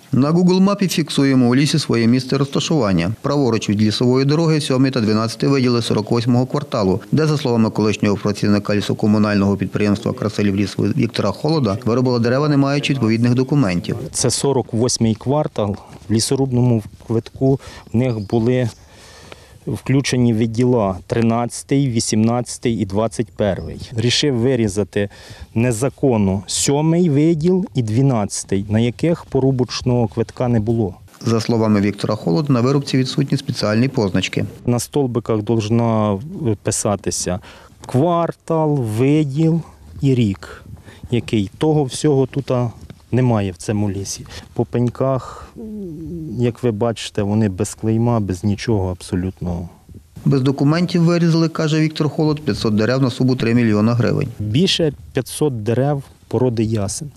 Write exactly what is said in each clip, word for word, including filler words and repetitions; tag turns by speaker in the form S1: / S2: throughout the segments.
S1: На Google мапі фіксуємо у лісі своє місце розташування. Праворуч від лісової дороги сьомий та дванадцятий виділи сорок восьмого кварталу, де, за словами колишнього працівника лісокомунального підприємства «Красилівліс» Віктора Холода, вирубали дерева, не маючи відповідних документів.
S2: Це сорок восьмий квартал. В лісорубному квитку в них були включені відділа тринадцятий, вісімнадцятий і двадцять перший. Рішив вирізати незаконно сьомий виділ і дванадцятий, на яких порубочного квитка не було.
S1: За словами Віктора Холода, на вирубці відсутні спеціальні позначки.
S2: На столбиках повинна писатися квартал, виділ і рік, який. Того всього тут немає в цьому лісі. По пеньках, як ви бачите, вони без клейма, без нічого абсолютно.
S1: Без документів вирізали, каже Віктор Холод, п'ятсот дерев на суму три мільйони гривень.
S2: Більше п'ятсот дерев породи ясен.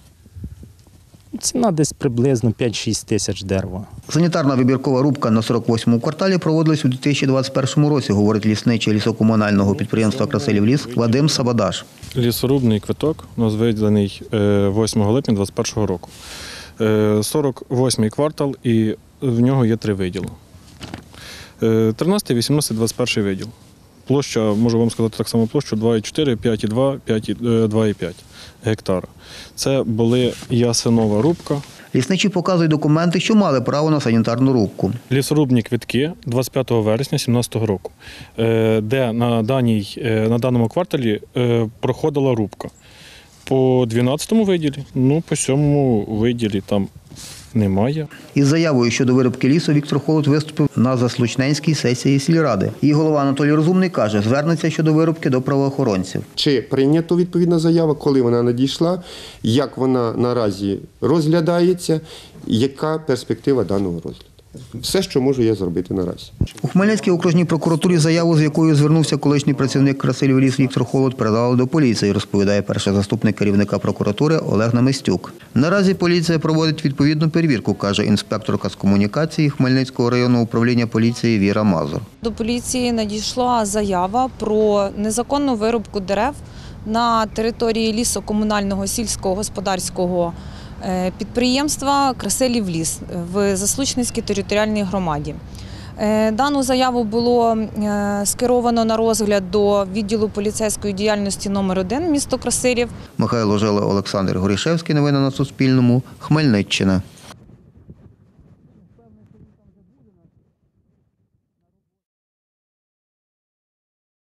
S2: Ціна десь приблизно п'ять-шість тисяч дерева.
S1: Санітарна вибіркова рубка на сорок восьмому кварталі проводилась у дві тисячі двадцять першому році, говорить лісничий лісокомунального підприємства «Красилівліс» Вадим Сабадаш.
S3: Лісорубний квиток у нас виданий восьмого липня двадцять першого року. сорок восьмий квартал і в нього є три виділи. тринадцятий, вісімнадцятий, двадцять перший виділ. Площа, можу вам сказати так само площу, два і чотири, п'ять і два, два і п'ять гектара. Це були ясенова рубка.
S1: Лісничі показують документи, що мали право на санітарну рубку.
S3: Лісорубні квитки двадцять п'ятого вересня дві тисячі сімнадцятого року, де на, даній, на даному кварталі проходила рубка. По дванадцятому виділі, ну по сьомому виділі там немає.
S1: Із заявою щодо вирубки лісу Віктор Холод виступив на заслучненській сесії сільради. Її голова Анатолій Розумний каже, звернеться щодо вирубки до правоохоронців.
S4: Чи прийнято відповідна заява, коли вона надійшла, як вона наразі розглядається, яка перспектива даного розгляду. Все, що можу я зробити наразі.
S1: У Хмельницькій окружній прокуратурі заяву, з якою звернувся колишній працівник «Красилівліс» Віктор Холод, передали до поліції, розповідає перший заступник керівника прокуратури Олег Намистюк. Наразі поліція проводить відповідну перевірку, каже інспекторка з комунікації Хмельницького районного управління поліції Віра Мазур.
S5: До поліції надійшла заява про незаконну вирубку дерев на території лісокомунального сільськогосподарського підприємства «Красилівліс» в Заслучненській територіальній громаді. Дану заяву було скеровано на розгляд до відділу поліцейської діяльності номер один місто Красилів.
S1: Михайло Жила, Олександр Горішевський. Новини на Суспільному. Хмельниччина.